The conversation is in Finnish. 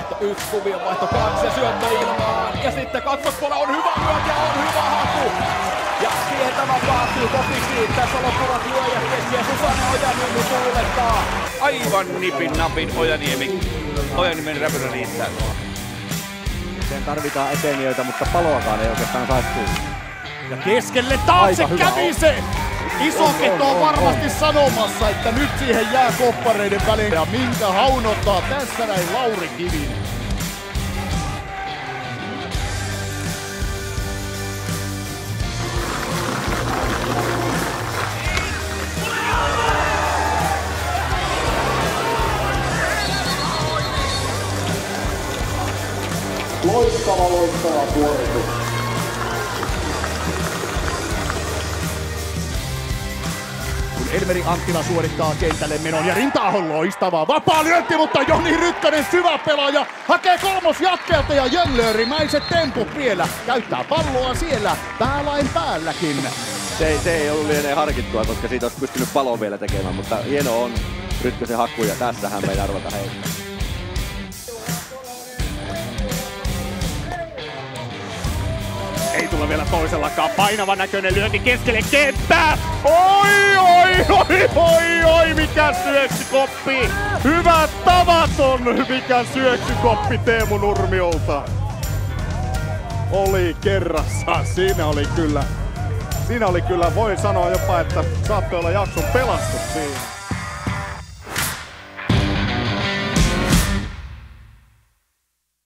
vaihto 1, kuvion vaihto 2 ja syöttö ilmaan. Ja sitten kaksospuolella on hyvä lyönti ja on hyvä haku. Ja siihen tämä vaatii Kopiksi. Tässä loppuvat lyöjät keskiä. Susanne Ojaniemi tuulettaa. Aivan nipin napin Ojaniemen räpylä riittää. Sen tarvitaan etenijöitä, mutta paloakaan ei oikeastaan saisi tulla. Ja keskelle taakse kävi se! Isoketto on varmasti sanomassa, että nyt siihen jää koppareiden väliin. Ja minkä haunottaa tässä näin Lauri Kivinen. Loistava suoritus. Kun Elmeri Anttila suorittaa kentälle menon ja Rinta-Aho loistavaa. Vapaa lyönti, mutta Joni Rykkönen syvä pelaaja hakee kolmosjatkeelta ja Jöllöörimäiset temput vielä. Käyttää palloa siellä päälain päälläkin. Se ei ollut lienee harkittua, koska siitä olisi pystynyt palon vielä tekemään, mutta hieno on Rykkösen hakku ja tässähän me ei arvata heittää. Ei tule vielä toisellakaan. Painava näköinen lyönti keskelle kenttää. Oi, mikä syöksykoppi. Hyvä tavaton, mikä syöksykoppi Teemu Nurmiolta. Oli kerrassaan. Siinä oli kyllä, voi sanoa jopa, että saattoi olla jakson pelastus siinä.